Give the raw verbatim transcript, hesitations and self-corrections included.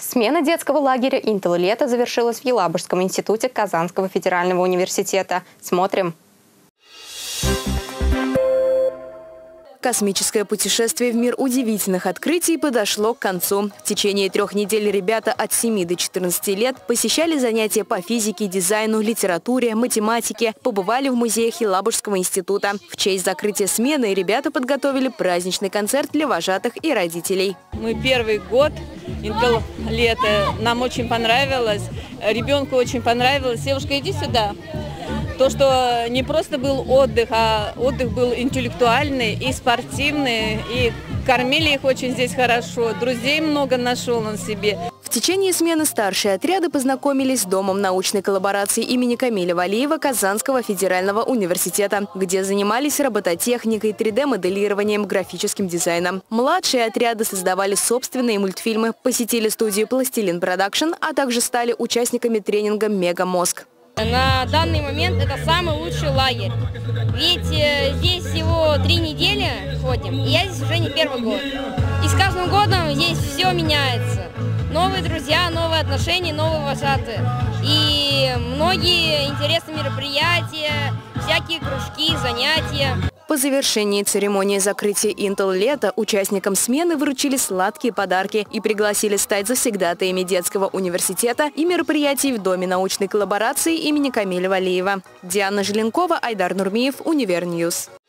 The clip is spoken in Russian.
Смена детского лагеря «Интел Лето» завершилась в Елабужском институте Казанского федерального университета. Смотрим. Космическое путешествие в мир удивительных открытий подошло к концу. В течение трех недель ребята от семи до четырнадцати лет посещали занятия по физике, дизайну, литературе, математике, побывали в музеях Елабужского института. В честь закрытия смены ребята подготовили праздничный концерт для вожатых и родителей. Мы первый год «Интел Лето». Нам очень понравилось. Ребенку очень понравилось. Девушка, иди сюда. То, что не просто был отдых, а отдых был интеллектуальный и спортивный, и кормили их очень здесь хорошо, друзей много нашел он себе. В течение смены старшие отряды познакомились с Домом научной коллаборации имени Камиля Валиева Казанского федерального университета, где занимались робототехникой, три дэ моделированием, графическим дизайном. Младшие отряды создавали собственные мультфильмы, посетили студию «Пластилин Продакшн», а также стали участниками тренинга «Мегамозг». На данный момент это самый лучший лагерь, ведь здесь всего три недели ходим, и я здесь уже не первый год. И с каждым годом здесь все меняется. Новые друзья, новые отношения, новые вожатые. И многие интересные мероприятия, всякие кружки, занятия. По завершении церемонии закрытия «Интел Лето» участникам смены вручили сладкие подарки и пригласили стать завсегдатаями детского университета и мероприятий в Доме научной коллаборации имени Камиля Валиева. Диана Желенкова, Айдар Нурмиев, Универньюз.